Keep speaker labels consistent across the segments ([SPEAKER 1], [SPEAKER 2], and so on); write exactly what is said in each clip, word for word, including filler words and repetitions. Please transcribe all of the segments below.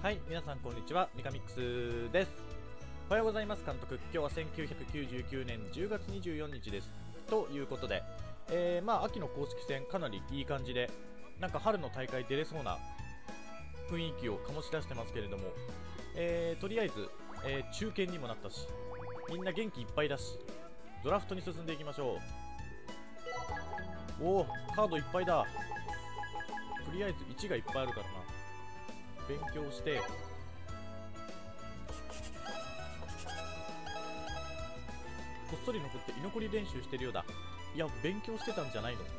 [SPEAKER 1] はい、皆さんこんにちは、ミカミックスです。おはようございます、監督。今日はせんきゅうひゃくきゅうじゅうきゅうねんじゅうがつにじゅうよっかです。ということで、えー、まあ秋の公式戦かなりいい感じで、なんか春の大会出れそうな雰囲気を醸し出してますけれども、えー、とりあえず、えー、中堅にもなったし、みんな元気いっぱいだし、ドラフトに進んでいきましょう。おお、カードいっぱいだ。とりあえずいちがいっぱいあるからな。勉強して、こっそり残って居残り練習してるようだ。いや、勉強してたんじゃないの。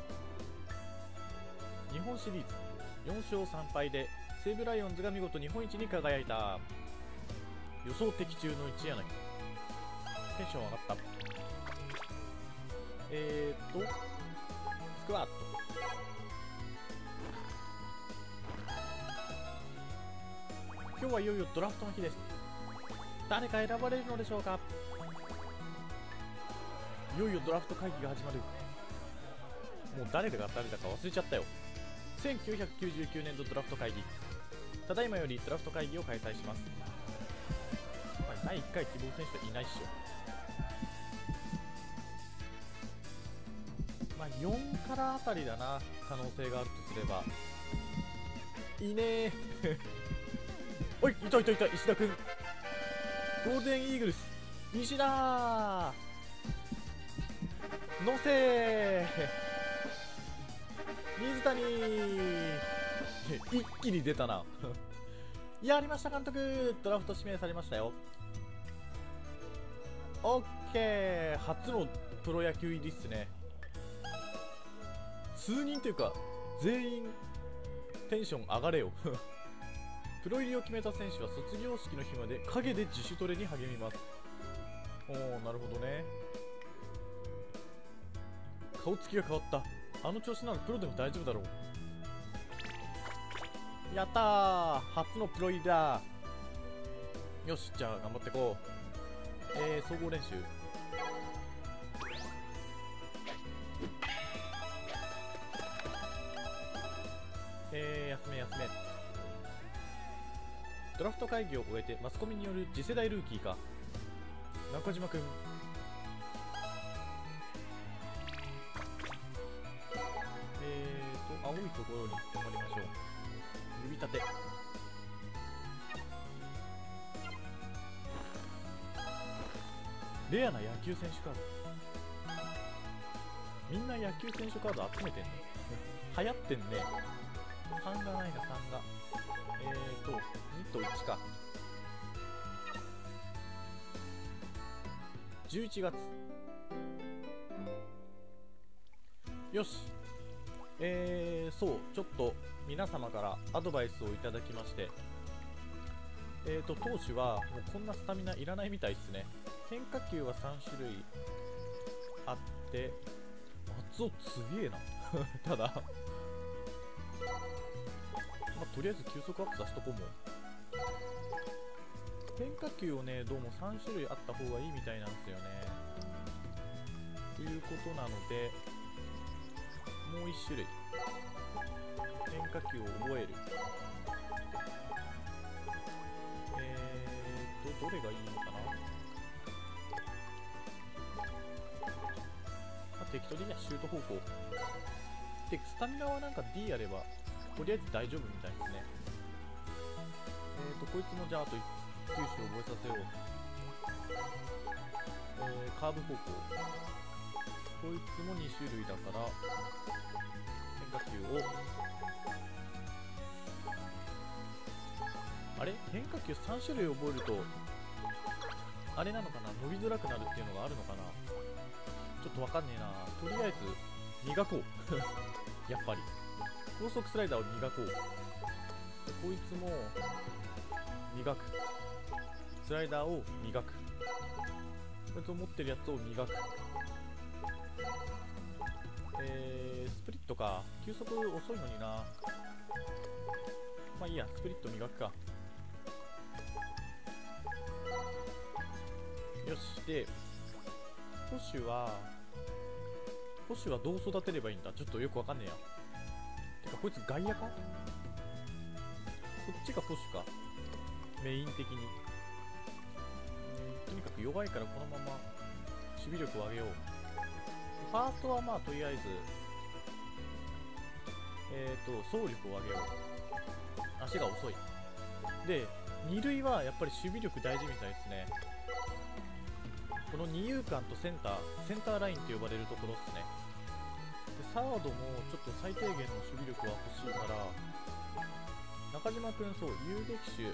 [SPEAKER 1] 日本シリーズよんしょうさんぱいで西武ライオンズが見事日本一に輝いた。予想的中の一柳。テンション上がった。えーっとスクワット。今日はいよいよドラフトの日です。誰か選ばれるのでしょうか。いよいよドラフト会議が始まる。もう誰が誰だか忘れちゃったよ。せんきゅうひゃくきゅうじゅうきゅうねん度ドラフト会議。ただいまよりドラフト会議を開催します。まあ、だいいっかい希望選手はいないっしょ。まあよんからあたりだな、可能性があるとすれば。いねえおい、いたいたいた、石田くん。ゴールデンイーグルス石田のせー水谷一気に出たなやりました監督。ドラフト指名されましたよ。オッケー、初のプロ野球入りっすね。数人というか全員テンション上がれよプロ入りを決めた選手は卒業式の日まで陰で自主トレに励みます。おー、なるほどね。顔つきが変わった。あの調子ならプロでも大丈夫だろう。やったー、初のプロ入りだ。よし、じゃあ頑張ってこう。えー、総合練習。えー、休め休め。ドラフト会議を終えてマスコミによる次世代ルーキーか。中島くん。えーと青いところに止まりましょう。指立て。レアな野球選手カード。みんな野球選手カード集めてんの流行ってんね。さんがないな、さんが。えーとにといちか。じゅういちがつ。よし。えー、そう、ちょっと皆様からアドバイスをいただきまして、えーと、投手はもうこんなスタミナいらないみたいですね。変化球はさんしゅるいあって、松尾すげえなただ、まあ、とりあえず球速アップさせとこうも。変化球をね、どうもさんしゅるいあった方がいいみたいなんですよね。ということなので、もういっしゅるい変化球を覚える。えーとどれがいいのかな。まあ、適当でいいや、シュート方向で、スタミナはなんか D やればとりあえず大丈夫みたいですね。えーとこいつもじゃああといち球種覚えさせよう。えー、カーブ方向。こいつもにしゅるいだから変化球を、あれ変化球さんしゅるい覚えるとあれなのかな、伸びづらくなるっていうのがあるのかな。ちょっとわかんねえな。とりあえず磨こうやっぱり高速スライダーを磨こう。でこいつも磨く。スライダーを磨く。こいつを持ってるやつを磨く。えー、スプリットか。球速遅いのにな。まあいいや、スプリット磨くか。よし。で捕手は捕手はどう育てればいいんだ。ちょっとよくわかんねえや。てかこいつ外野か。 こっちが保守か、メイン的に。とにかく弱いからこのまま守備力を上げよう。ファーストはまあとりあえずえっと走力を上げよう。足が遅い。で二塁はやっぱり守備力大事みたいですね。この二遊間とセンターセンターラインと呼ばれるところですね。でサードもちょっと最低限の守備力は欲しいから、中島くんそう遊撃手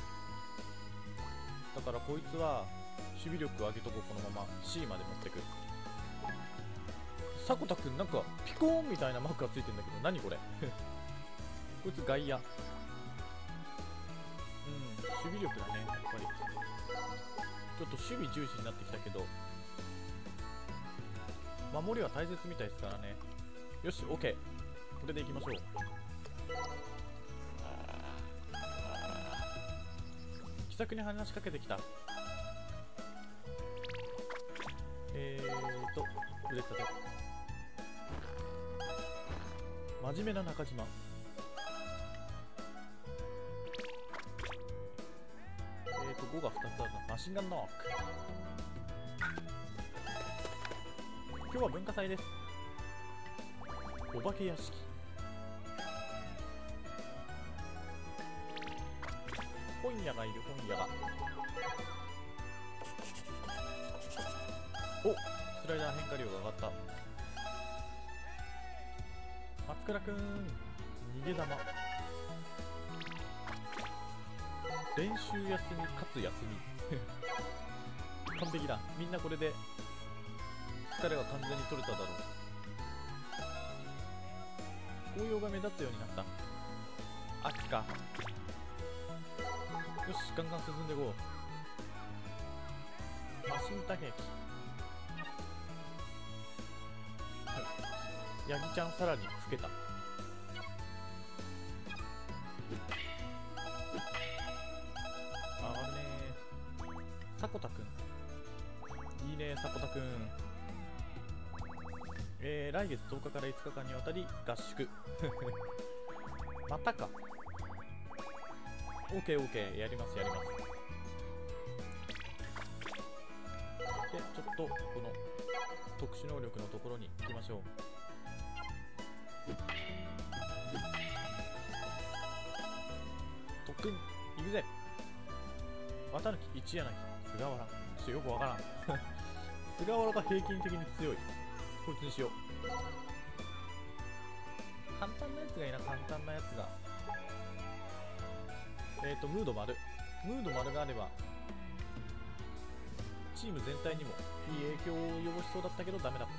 [SPEAKER 1] だからこいつは守備力上げとこう。このまま C まで持ってく。迫田くんなんかピコーンみたいなマークがついてんだけど何これこいつ外野。うん守備力だねやっぱり。ちょっと守備重視になってきたけど守りは大切みたいですからね。よし OK、 これでいきましょう。気さくに話しかけてきた。えーと腕立て真面目な中島。えーとごがふたつあるな。マシンガンノック。今日は文化祭です。お化け屋敷。本屋がいる。本屋がおスライダー変化量が上がった。松倉くん逃げ玉。練習休みかつ休み完璧だ。みんなこれで疲れは完全に取れただろう。紅葉が目立つようになった。秋か。よしガンガン進んでいこう。マシン打撃。ヤギちゃんさらに老けた。あーねー迫田くんいいね。迫田くんえー、来月とおかからいつかかんにわたり合宿またか。 オーケーオーケー やりますやります。でちょっとこの特殊能力のところに行きましょう。特訓行くぜ。綿貫、一柳、菅原。ちょっとよくわからん菅原が平均的に強い。こいつにしよう。簡単なやつがいいな。簡単なやつがえっとムード丸。ムード丸があればチーム全体にもいい影響を及ぼしそうだったけどダメだった。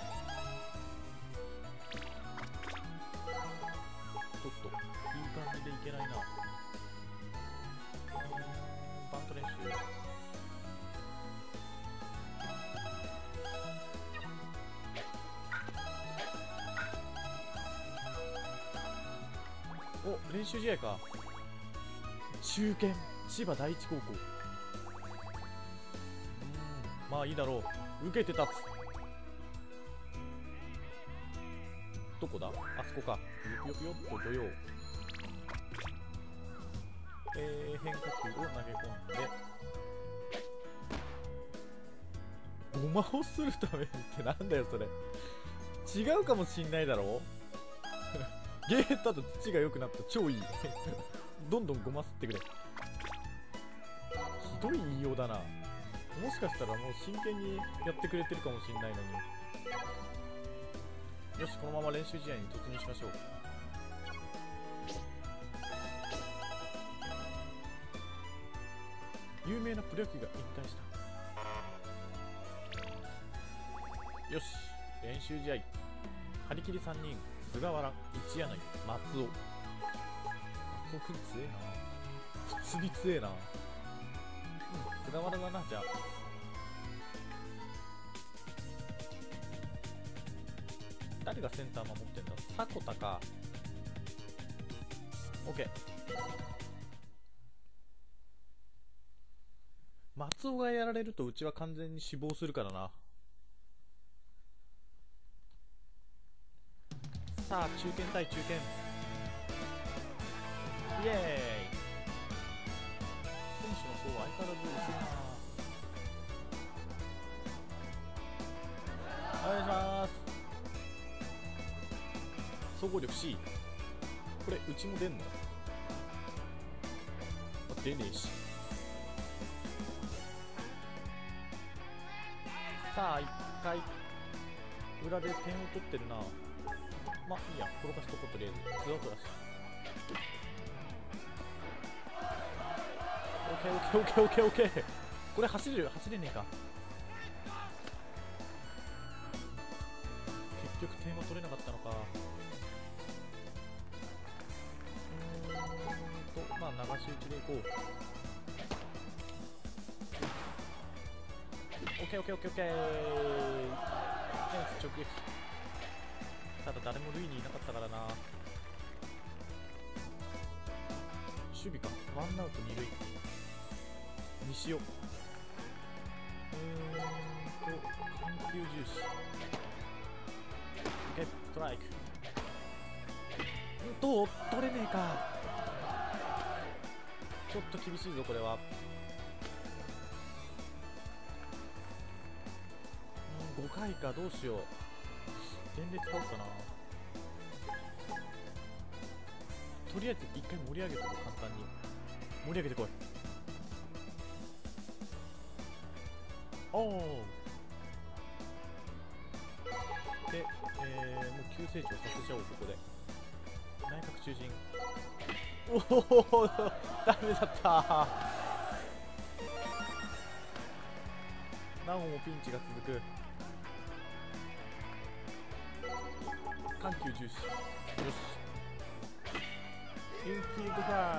[SPEAKER 1] ちょっといい感じでいけないな。バント練習。お練習試合か。中堅千葉第一高校。うんまあいいだろう。受けて立つ。どこだあそこか。よよよっと土曜。えー、変化球を投げ込んでごまをするためにってなんだよそれ。違うかもしんないだろゲータと土が良くなった超いいどんどんごますってくれ。ひどい言いようだな。もしかしたらもう真剣にやってくれてるかもしんないのに。よしこのまま練習試合に突入しましょう。有名なプロ野球が引退した。よし練習試合。張り切りさんにん。菅原、一柳、松尾。松尾くん強えな。普通に強えな。うん菅原だな。じゃあ誰がセンター守ってんだ。迫田か。 OK。 松尾がやられるとうちは完全に死亡するからな。さあ中堅対中堅。 イエーイ。選手の層は相変わらず薄いな。お願いします。総合力 C。 これうちも出んの？あ、出ねえし。さあいっかい裏で点を取ってるな。まあいいや、転がしとこう。とりあえずツーアウトだし。オッケーオッケーオッケーオッケーオッケー。これ走れる？走れねえか。結局点は取れなかったのか。うーんとまあ流し打ちでいこう。オッケーオッケーオッケーオッケー。フェンス直撃。ただ誰も塁にいなかったからな。守備か。ワンアウト二塁にしよう。うーんと緩急重視。オッケー、ストライク。どう？取れねえか。ちょっと厳しいぞこれは。うん、ごかいか。どうしよう。全で使おうかな。とりあえず一回盛り上げてこう。簡単に盛り上げてこい。おお。で、えー、もう急成長させちゃおう。ここで内角中心。おおダメだった。なおもピンチが続く。緩急重視。よし、インフィールドフライ。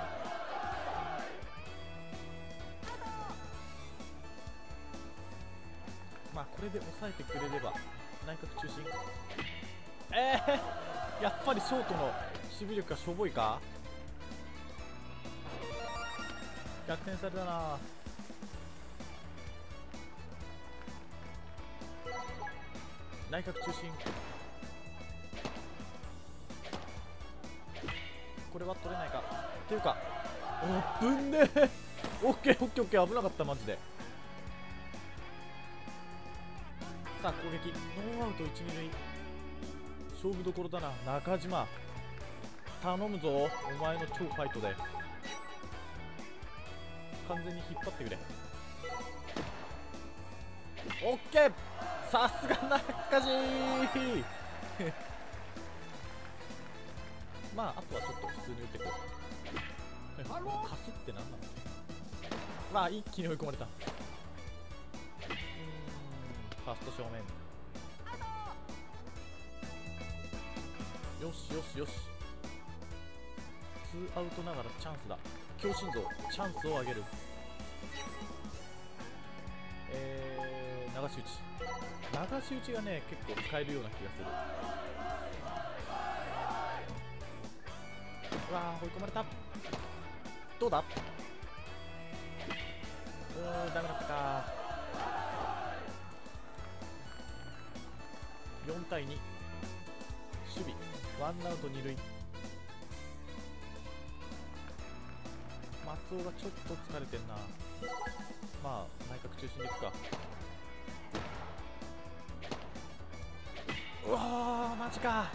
[SPEAKER 1] まあこれで抑えてくれれば。内角中心。えー、やっぱりショートの守備力がしょぼいか。逆転されたな。内角中心。これは取れないか。っていうか、おぶんねー。オッケーオッケーオッケー。危なかった。マジで。さあ攻撃。ノーアウトいち、に塁。勝負どころだな。中島頼むぞ。お前の超ファイトで完全に引っ張ってくれ。オッケー。さすが中島。まああとはちょっと普通に打ってこう。かすってなんなの。まあ一気に追い込まれた。うーん、ファースト正面。よしよしよし。ツーアウトながらチャンスだ。強心臓チャンスを上げる。えー、流し打ち。流し打ちがね結構使えるような気がする。うわー追い込まれた。どうだ。うーんダメだったか。よんたいに。守備ワンアウトに塁。松尾がちょっと疲れてんな。まあ内角中心でいくか。うわーマジか。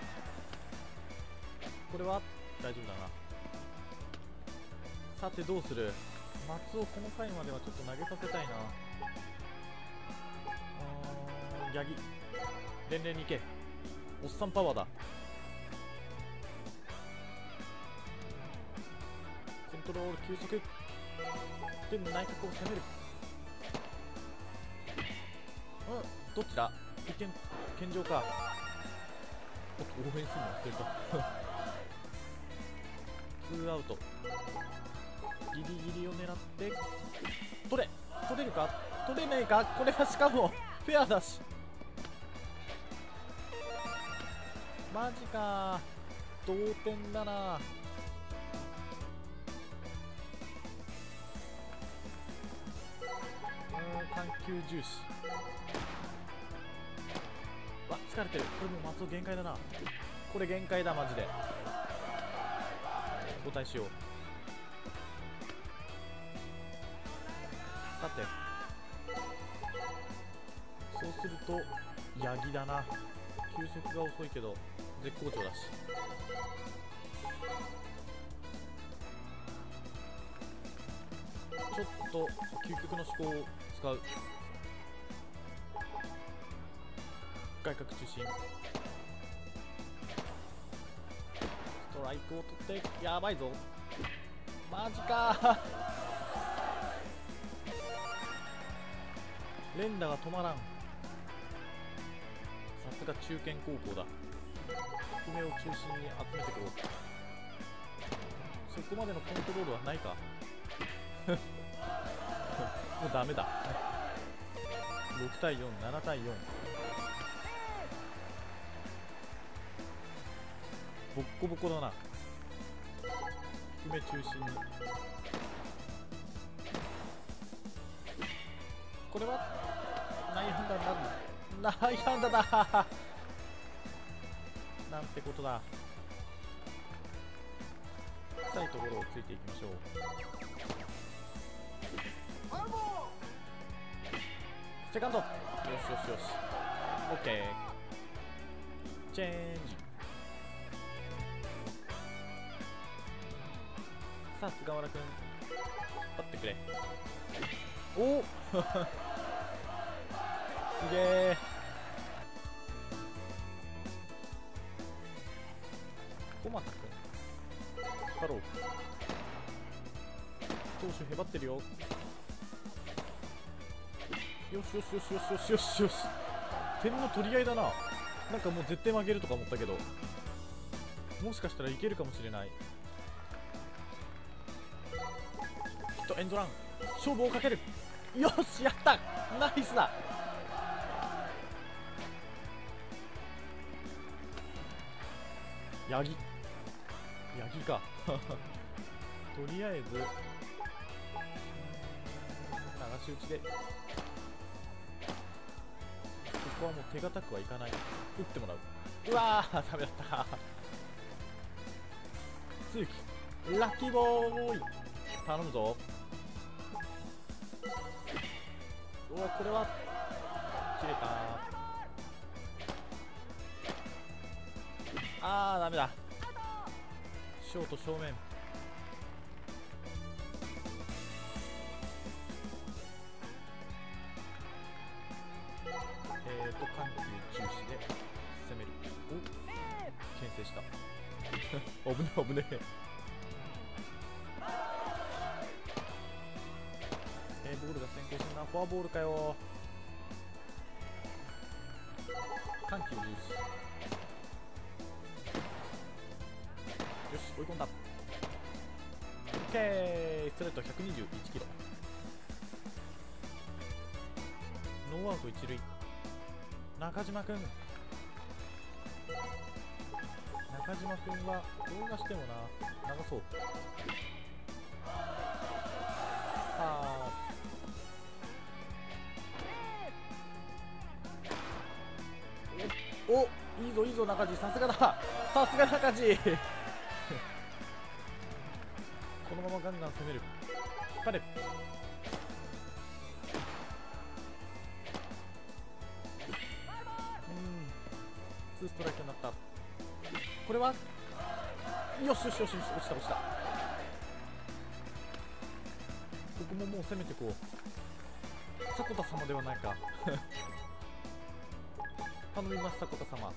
[SPEAKER 1] これは大丈夫だな。さてどうする。松尾この回まではちょっと投げさせたいな。うーん、ヤギ連連に行け。おっさんパワーだ。コントロール急速で内角を攻める。うん、どっちだ。一見健常か。おっと応援するの忘れた。ツーアウト。ギリギリを狙って取れ。取れるか。取れねえか。これはしかもフェアだし。マジか。同点だな。うん、緩急重視。わ、疲れてる。これもう松尾限界だな。これ限界だマジで。 交代しよう。さて、そうするとヤギだな。球速が遅いけど絶好調だし。ちょっと究極の思考を使う。外角中心、ストライクを取って、やばいぞ、マジか連打が止まらん。さすが中堅高校だ。低めを中心に集めてくろう。そこまでのコントロールはないかもうダメだろくたいよん、ななたいよん、ボッコボコだな。低め中心に、これは内野安打になる。内野安打だなんてことだ。深いところをついていきましょう。セカンド、よしよしよし、オッケー、チェンジ。さあ菅原君、引っ張ってくれ。おおすげえ。駒田君引っ張ろう。投手へばってるよ。よしよしよしよしよしよしよし、点の取り合いだな。なんかもう絶対負けるとか思ったけど、もしかしたらいけるかもしれない。ヒットエンドラン、勝負をかける。よし、やった、ナイスだ。ヤギヤギかとりあえず流し打ちで、ここはもう手堅くはいかない。打ってもらう。うわーダメだった強気ラッキーボーイ、頼むぞ。うわ、これは切れた。あーダメだ、ショート正面。えーと緩急中止で攻める。おっ、牽制した危ね危ねええー、ボールが先行するな。フォアボールかよ。緩急重視。よし、追い込んだ。オッケー、ストレートひゃくにじゅういちキロ。ノーアウト一塁。中島君中島君はどうがしてもな、長そう。さあおお、いいぞいいぞ中地、さすがだ、さすが中地このままガンガン攻める。引っ張れ。ツーストライクになった。これはよしよしよしよし、落ちた落ちた。ここももう攻めてこう。迫田様ではないか頼みます迫田様。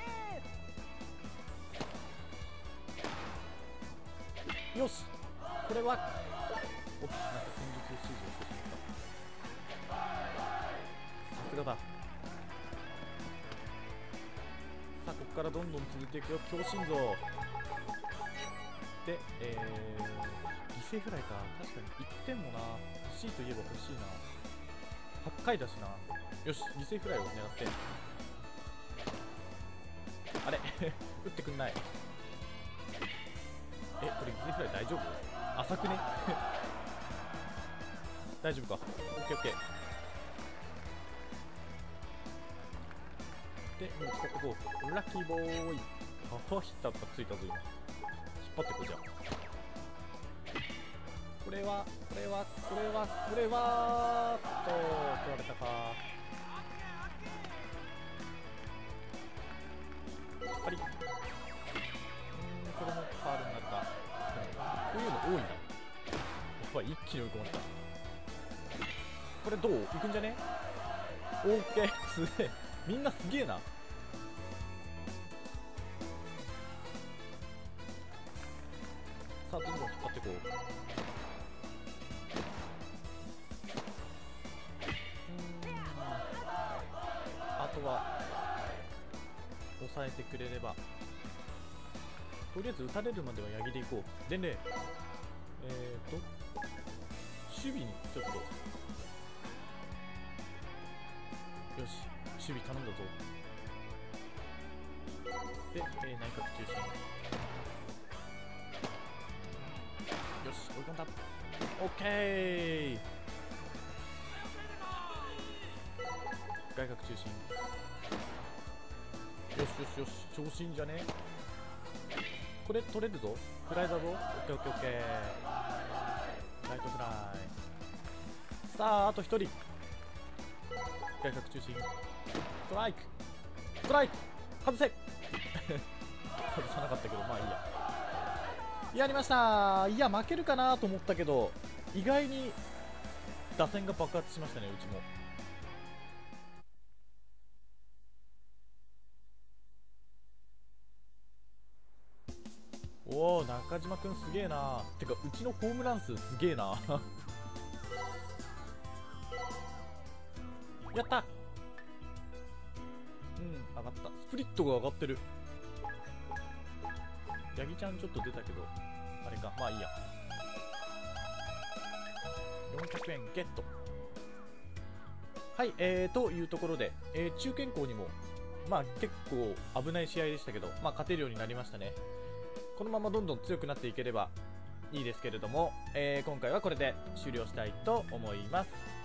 [SPEAKER 1] よし、これはお、なんか戦術指示をしてしまった。さすがだ。さあここからどんどん続いていくよ、強心臓で、えー、犠牲フライか。確かにいってんもな、欲しいといえば欲しいな。はちかいだしな。よし、犠牲フライを狙って、あれ打ってくんない。え、これ犠牲フライ大丈夫？浅くね大丈夫か。オッケーオッケーで、もう使ってこう。ラッキーボーイ。はは、ヒッターがついたぞ今。引っ張ってこう。じゃあれはこれはこれはこれはと取られたか。パリ。うーん、これもファウルになるか。こういうの多いな。やっぱり一気に追い込まれた。これどういくんじゃね？オーケー、すげえ。みんなすげえな。さあ、どんどん引っ張っていこう。あとは抑えてくれれば、とりあえず打たれるまではヤギでいこう。でね、えーと守備にちょっと、よし、守備頼んだぞ。で、えー、内角中心、よし、追い込んだ。オッケー、外角中心、よしよしよし、調子いいんじゃね？これ取れるぞ。フライだぞ。オッケーオッケーオッケー。ライトフライ。さあ、あとひとり。外角中心。ストライクストライク外せ外さなかったけど、まあいいや。やりましたー。いや、負けるかなと思ったけど、意外に打線が爆発しましたね、うちも。おお、中島くんすげえな。てか、うちのホームラン数すげえなやった。うん、上がった。スプリットが上がってる。ヤギちゃんちょっと出たけど、あれか、まあいいや。よんひゃくえんゲット。はい、えー、というところで、えー、中堅校にも、まあ結構危ない試合でしたけど、まあ勝てるようになりましたね。このままどんどん強くなっていければいいですけれども、えー、今回はこれで終了したいと思います。